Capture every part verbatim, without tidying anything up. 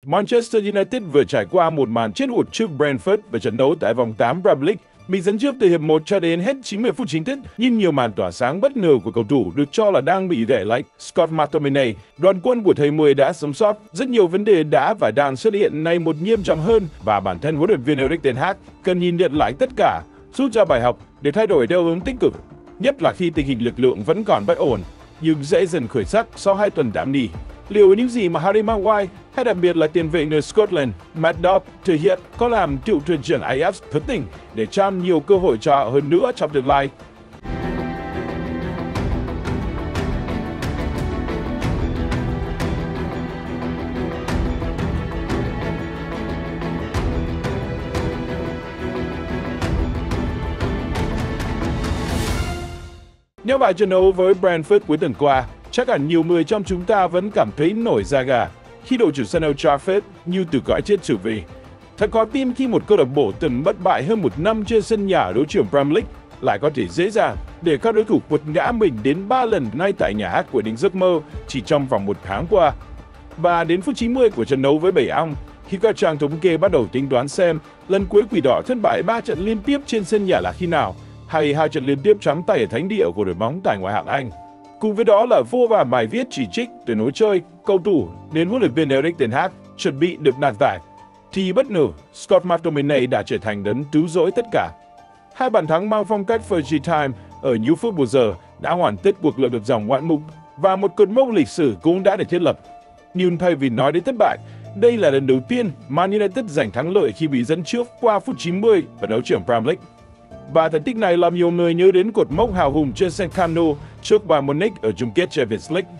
Manchester United vừa trải qua một màn chết hụt trước Brentford ở trận đấu tại vòng tám Premier League. Mình dẫn trước từ hiệp một cho đến hết chín mươi phút chính thức, nhưng nhiều màn tỏa sáng bất ngờ của cầu thủ được cho là đang bị để lại. Scott McTominay, đoàn quân của thầy Mười đã sống sót. Rất nhiều vấn đề đã và đang xuất hiện nay một nghiêm trọng hơn, và bản thân huấn luyện viên Erik ten Hag cần nhìn nhận lại tất cả, rút ra bài học để thay đổi theo hướng tích cực. Nhất là khi tình hình lực lượng vẫn còn bất ổn, nhưng dễ dần khởi sắc sau hai tuần tạm nghỉ. Liệu những gì mà Harry Maguire hay đặc biệt là tiền vệ người Scotland Matt Dobb thể hiện có làm cựu thuyền trưởng Ajax thức tỉnh để trao nhiều cơ hội cho họ hơn nữa trong tương lai? Nhớ lại trận đấu với Brentford cuối tuần qua, chắc hẳn nhiều người trong chúng ta vẫn cảm thấy nổi da gà khi đội chủ sân Old Trafford như từ cõi chết trở về. Thật khó tin khi một câu lạc bộ từng bất bại hơn một năm trên sân nhà đấu trường Premier League lại có thể dễ dàng để các đối thủ quật ngã mình đến ba lần ngay tại nhà hát của đỉnh giấc mơ chỉ trong vòng một tháng qua. Và đến phút chín mươi của trận đấu với Bảy Ong, khi các trang thống kê bắt đầu tính toán xem lần cuối Quỷ Đỏ thất bại ba trận liên tiếp trên sân nhà là khi nào, hay hai trận liên tiếp trắng tay ở thánh địa của đội bóng tại ngoại hạng Anh. Cùng với đó là vô vàn bài viết chỉ trích từ lối chơi, cầu thủ đến huấn luyện viên Erik ten Hag chuẩn bị được nàn tải, thì bất ngờ Scott McTominay đã trở thành đấng cứu rỗi tất cả. Hai bàn thắng mang phong cách Fergie time ở nhiều phút bù giờ đã hoàn tất cuộc lật ngược dòng ngoạn mục, và một cột mốc lịch sử cũng đã được thiết lập. Nhưng thay vì nói đến thất bại, đây là lần đầu tiên Man United giành thắng lợi khi bị dẫn trước qua phút chín mươi ở đấu trường Premier League. Và thành tích này làm nhiều người nhớ đến cột mốc hào hùng trên sân Camp Nou trước Bayern Munich ở chung kết Champions League.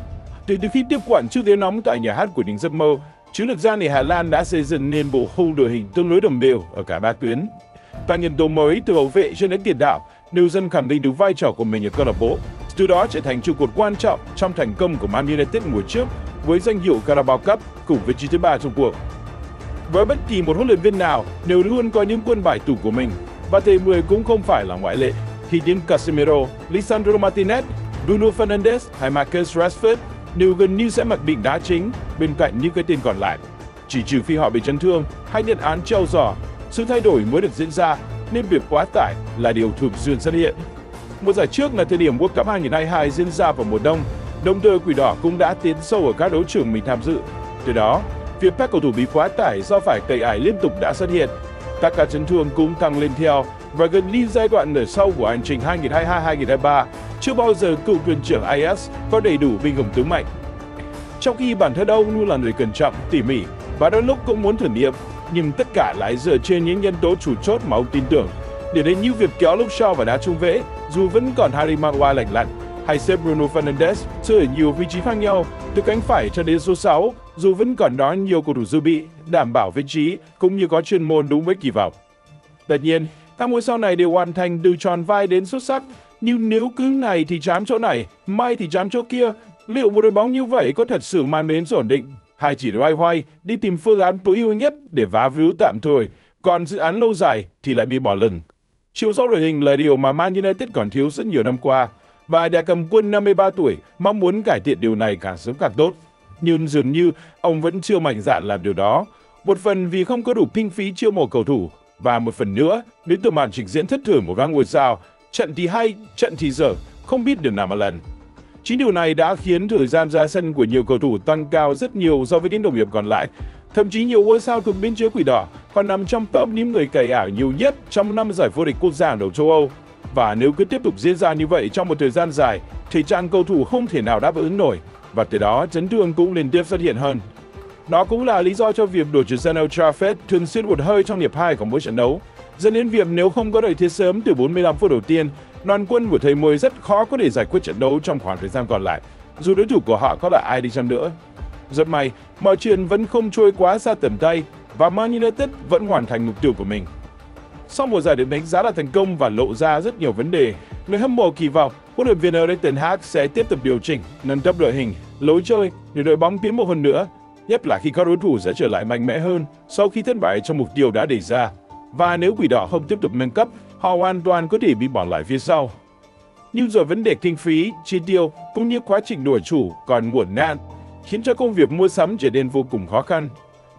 Từ từ khi tiếp quản trước tiếng nóng tại nhà hát của đỉnh giấc mơ, chiến lược gia người Hà Lan đã xây dựng nên bộ khung đội hình tương đối đồng đều ở cả ba tuyến. Và nhân tố mới từ hậu vệ cho đến tiền đạo đều dần khẳng định được vai trò của mình ở câu lạc bộ, từ đó trở thành trụ cột quan trọng trong thành công của Man United mùa trước với danh hiệu Carabao Cup cùng vị trí thứ ba trong cuộc. Với bất kỳ một huấn luyện viên nào đều luôn có những quân bài tủ của mình, và thầy Mười cũng không phải là ngoại lệ. Khi đến Casemiro, Lisandro Martinez, Bruno Fernandes hay Marcus Rashford đều gần như sẽ mặc định đá chính bên cạnh những cái tên còn lại. Chỉ trừ phi họ bị chấn thương hay nhận án treo giò, sự thay đổi mới được diễn ra, nên việc quá tải là điều thường xuyên xuất hiện. Mùa giải trước là thời điểm World Cup hai không hai hai diễn ra vào mùa đông, đồng thời Quỷ Đỏ cũng đã tiến sâu ở các đấu trường mình tham dự. Từ đó, việc các cầu thủ bị quá tải do phải cày ải liên tục đã xuất hiện. Các ca chấn thương cũng tăng lên theo, và gần như giai đoạn nửa sau của hành trình hai không hai hai hai không hai ba, chưa bao giờ cựu thuyền trưởng Ajax có đầy đủ binh hùng tướng mạnh. Trong khi bản thân ông luôn là người cẩn trọng, tỉ mỉ và đôi lúc cũng muốn thử nghiệm, nhưng tất cả lại dựa trên những nhân tố chủ chốt mà ông tin tưởng. Để đến như việc kéo Luke Shaw vào đá trung vệ, dù vẫn còn Harry Maguire lành lặn, hay xếp Bruno Fernandes chơi ở nhiều vị trí khác nhau, từ cánh phải cho đến số sáu, dù vẫn còn đó nhiều cầu thủ dự bị, đảm bảo vị trí cũng như có chuyên môn đúng với kỳ vọng. Tất nhiên, các ngôi sao này đều hoàn thành từ tròn vai đến xuất sắc, nhưng nếu cứ này thì chám chỗ này, mai thì chám chỗ kia, liệu một đội bóng như vậy có thật sự mang đến ổn định, hay chỉ loay hoay đi tìm phương án tối ưu nhất để vá víu tạm thời, còn dự án lâu dài thì lại bị bỏ lửng. Chiều sâu đội hình là điều mà Man United còn thiếu rất nhiều năm qua, và nhà cầm quân năm mươi ba tuổi mong muốn cải thiện điều này càng sớm càng tốt. Nhưng dường như ông vẫn chưa mạnh dạn làm điều đó, một phần vì không có đủ kinh phí chiêu mộ cầu thủ, và một phần nữa đến từ màn trình diễn thất thường của các ngôi sao, trận thì hay, trận thì dở, không biết được nào mà lần. Chính điều này đã khiến thời gian ra sân của nhiều cầu thủ tăng cao rất nhiều so với những đồng nghiệp còn lại. Thậm chí nhiều ngôi sao thuộc biên chế Quỷ Đỏ còn nằm trong top những người cày ảo nhiều nhất trong năm giải vô địch quốc gia hàng đầu châu Âu. Và nếu cứ tiếp tục diễn ra như vậy trong một thời gian dài, thì trạng cầu thủ không thể nào đáp ứng nổi, và từ đó chấn thương cũng liên tiếp xuất hiện hơn. Đó cũng là lý do cho việc đội chủ sân Old Trafford thường xuyên hụt hơi trong hiệp hai của mỗi trận đấu, dẫn đến việc nếu không có đợi thế sớm từ bốn mươi lăm phút đầu tiên, đoàn quân của thầy Mười rất khó có thể giải quyết trận đấu trong khoảng thời gian còn lại, dù đối thủ của họ có là ai đi chăng nữa. Rất may, mọi chuyện vẫn không trôi quá xa tầm tay, và Man United vẫn hoàn thành mục tiêu của mình. Sau mùa giải được đánh giá là thành công và lộ ra rất nhiều vấn đề, người hâm mộ kỳ vọng huấn luyện viên Erik ten Hag sẽ tiếp tục điều chỉnh, nâng cấp đội hình, lối chơi để đội bóng tiến bộ hơn nữa, nhất là khi các đối thủ sẽ trở lại mạnh mẽ hơn sau khi thất bại trong mục tiêu đã đề ra. Và nếu Quỷ Đỏ không tiếp tục nâng cấp, họ hoàn toàn có thể bị bỏ lại phía sau. Nhưng rồi vấn đề kinh phí, chi tiêu cũng như quá trình đổi chủ còn ngổn ngang, khiến cho công việc mua sắm trở nên vô cùng khó khăn.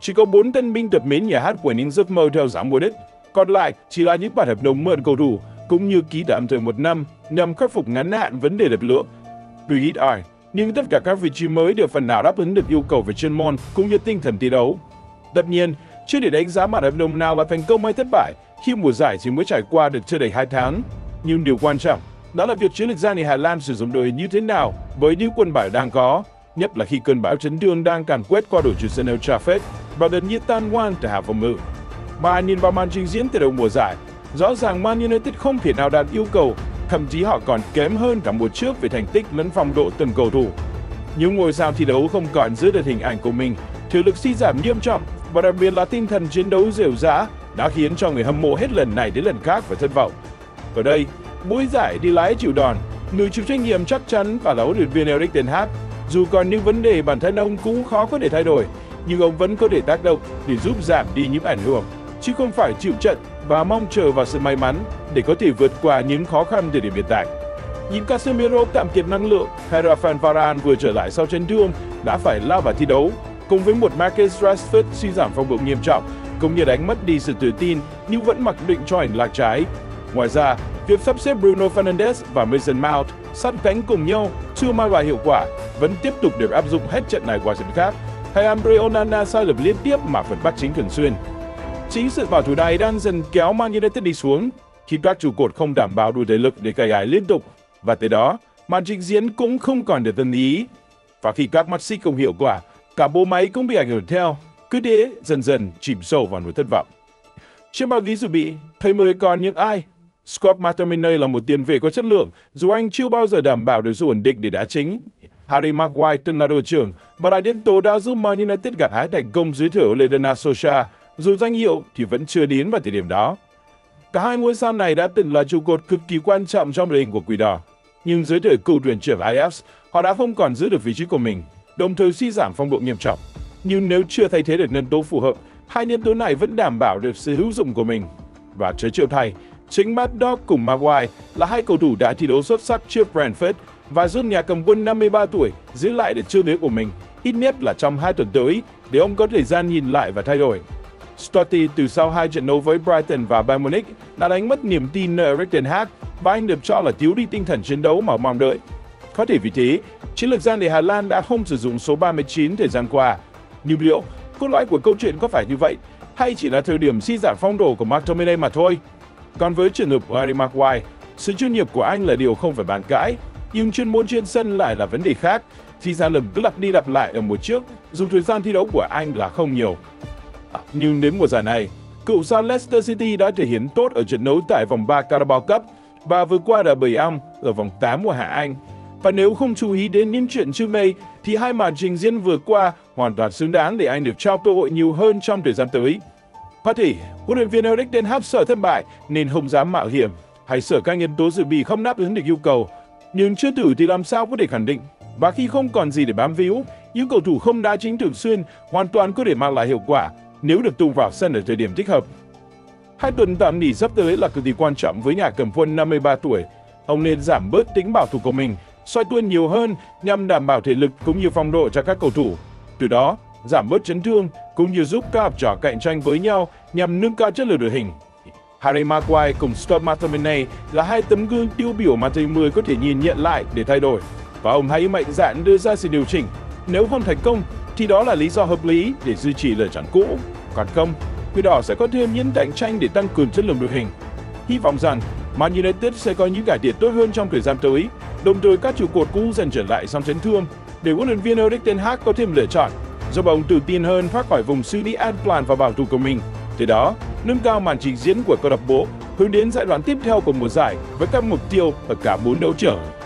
Chỉ có bốn tân binh tập mến nhà hát của những giấc mơ theo dõi Munich, còn lại chỉ là những bản hợp đồng mượn cầu thủ cũng như ký tạm thời một năm nhằm khắc phục ngắn hạn vấn đề lực lượng. Tuy ít ai, nhưng tất cả các vị trí mới đều phần nào đáp ứng được yêu cầu về chuyên môn cũng như tinh thần thi đấu. Tất nhiên, chưa để đánh giá bản hợp đồng nào là thành công hay thất bại khi mùa giải chỉ mới trải qua được chưa đầy hai tháng. Nhưng điều quan trọng đó là việc chiến lược gia người Hà Lan sử dụng đội như thế nào với những quân bài đang có, nhất là khi cơn bão chấn thương đang càn quét qua đội chủ sân Old Trafford và gần như tan hoang tại hàng phòng ngự. Mà nhìn vào màn trình diễn từ đầu mùa giải, rõ ràng Man United không thể nào đạt yêu cầu, thậm chí họ còn kém hơn cả mùa trước về thành tích lẫn phong độ từng cầu thủ. Những ngôi sao thi đấu không còn giữ được hình ảnh của mình, thể lực suy giảm nghiêm trọng và đặc biệt là tinh thần chiến đấu rệu rã đã khiến cho người hâm mộ hết lần này đến lần khác phải thất vọng. Ở đây, mỗi giải đi lái chịu đòn, người chịu trách nhiệm chắc chắn phải là huấn luyện viên Erik ten Hag. Dù còn những vấn đề bản thân ông cũng khó có thể thay đổi, nhưng ông vẫn có thể tác động để giúp giảm đi những ảnh hưởng, chứ không phải chịu trận và mong chờ vào sự may mắn để có thể vượt qua những khó khăn thời điểm hiện tại. Nhìn Casemiro tạm kiệt năng lượng hay Rafael Varane vừa trở lại sau chấn thương đã phải lao vào thi đấu, cùng với một Marcus Rashford suy giảm phong độ nghiêm trọng, cũng như đánh mất đi sự tự tin nhưng vẫn mặc định cho ảnh lạc trái. Ngoài ra, việc sắp xếp Bruno Fernandes và Mason Mount sát cánh cùng nhau chưa mang lại hiệu quả, vẫn tiếp tục được áp dụng hết trận này qua trận khác, hay Andre Onana sai lầm liên tiếp mà phần bắt chính thường xuyên. Chính sự bảo thủ này đang dần kéo Man United đi xuống khi các trụ cột không đảm bảo đủ thể lực để cày ải liên tục, và từ đó màn trình diễn cũng không còn được tân ý. Và khi các mắt xích không hiệu quả, cả bộ máy cũng bị ảnh hưởng theo, cứ thế dần dần chìm sâu vào nỗi thất vọng. Trên bao ví dụ bị, thầy mới còn những ai? Scott McTominay là một tiền vệ có chất lượng, dù anh chưa bao giờ đảm bảo được sự ổn định để đá chính. Harry Maguire từng là đội trưởng và là nhân tố đã giúp Man United gặt hái thành công dưới thửa Ole Gunnar Solskjaer, dù danh hiệu thì vẫn chưa đến vào thời điểm đó. Cả hai ngôi sao này đã từng là trụ cột cực kỳ quan trọng trong đội hình của Quỷ Đỏ, nhưng dưới thời cựu thuyền trưởng Ajax, họ đã không còn giữ được vị trí của mình, đồng thời suy giảm phong độ nghiêm trọng. Nhưng nếu chưa thay thế được nhân tố phù hợp, hai nhân tố này vẫn đảm bảo được sự hữu dụng của mình. Và trớ trêu thay, chính Matt Dock cùng Maguire là hai cầu thủ đã thi đấu xuất sắc trước Brentford và giúp nhà cầm quân năm mươi ba tuổi giữ lại được chiêu lưới của mình, ít nhất là trong hai tuần tới, để ông có thời gian nhìn lại và thay đổi. Stotty từ sau hai trận đấu với Brighton và Bayern Munich đã đánh mất niềm tin nơi Erik ten Hag và anh được cho là thiếu đi tinh thần chiến đấu mà mong đợi. Có thể vì thế, chiến lược gia người Hà Lan đã không sử dụng số ba mươi chín thời gian qua. Nhưng liệu cốt lõi của câu chuyện có phải như vậy, hay chỉ là thời điểm suy giảm phong độ của McTominay mà thôi? Còn với trường hợp của Harry Maguire, sự chuyên nghiệp của anh là điều không phải bàn cãi, nhưng chuyên môn trên sân lại là vấn đề khác. Thì ra lầm cứ lặp đi lặp lại ở mùa trước, dù thời gian thi đấu của anh là không nhiều. À, nhưng đến mùa giải này, cựu sao Leicester City đã thể hiện tốt ở trận đấu tại vòng ba Carabao Cup và vượt qua đà bầy ong ở vòng tám của Hạ Anh. Và nếu không chú ý đến những chuyện trước đây, thì hai màn trình diễn vừa qua hoàn toàn xứng đáng để anh được trao cơ hội nhiều hơn trong thời gian tới. Có thể, huấn luyện viên Erik ten Hag sợ thất bại nên không dám mạo hiểm, hay sợ các nhân tố dự bị không đáp ứng được yêu cầu. Nhưng chưa thử thì làm sao có thể khẳng định. Và khi không còn gì để bám víu, những cầu thủ không đá chính thường xuyên hoàn toàn có thể mang lại hiệu quả nếu được tung vào sân ở thời điểm thích hợp. Hai tuần tạm nghỉ sắp tới là cực kỳ quan trọng với nhà cầm quân năm mươi ba tuổi. Ông nên giảm bớt tính bảo thủ của mình, xoay tuôn nhiều hơn nhằm đảm bảo thể lực cũng như phong độ cho các cầu thủ. Từ đó, giảm bớt chấn thương cũng như giúp các học trò cạnh tranh với nhau nhằm nâng cao chất lượng đội hình. Harry Maguire cùng Scott McTominay là hai tấm gương tiêu biểu mà thầy mười có thể nhìn nhận lại để thay đổi. Và ông hãy mạnh dạn đưa ra sự điều chỉnh. Nếu không thành công, thì đó là lý do hợp lý để duy trì lựa chọn cũ. Còn không, Quỷ Đỏ sẽ có thêm những cạnh tranh để tăng cường chất lượng đội hình. Hy vọng rằng Man United sẽ có những cải thiện tốt hơn trong thời gian tới, đồng thời các trụ cột cũ dần trở lại sau chấn thương, để huấn luyện viên Erik ten Hag có thêm lựa chọn, giúp ông tự tin hơn thoát khỏi vùng suy nghĩ an toàn và bảo thủ của mình. Từ đó, nâng cao màn trình diễn của câu lạc bộ hướng đến giai đoạn tiếp theo của mùa giải với các mục tiêu ở cả bốn đấu trường.